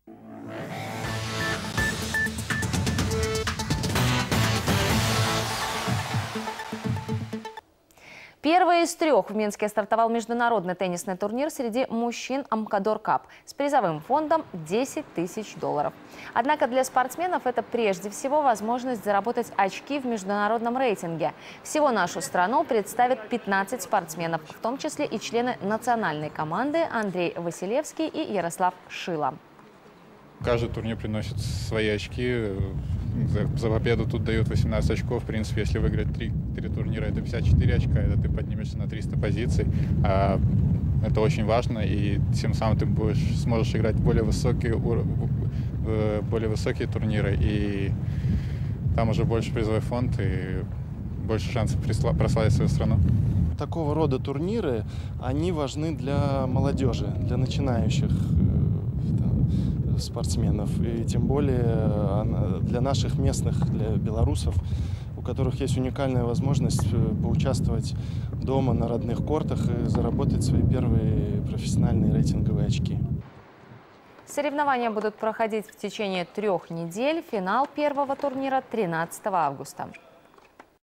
Первый из трех в Минске стартовал международный теннисный турнир среди мужчин Амкадор Кап с призовым фондом $10 тысяч. Однако для спортсменов это прежде всего возможность заработать очки в международном рейтинге. Всего нашу страну представит 15 спортсменов, в том числе и члены национальной команды Андрей Василевский и Ярослав Шила. Каждый турнир приносит свои очки. За победу тут дают 18 очков. В принципе, если выиграть три турнира, это 54 очка, это ты поднимешься на 300 позиций. Это очень важно, и тем самым ты сможешь играть более высокие турниры, и там уже больше призовой фонд и больше шансов прославить свою страну. Такого рода турниры, они важны для молодежи, для начинающих спортсменов, и тем более для наших местных, для белорусов, у которых есть уникальная возможность поучаствовать дома на родных кортах и заработать свои первые профессиональные рейтинговые очки. Соревнования будут проходить в течение 3 недель. Финал первого турнира 13 августа.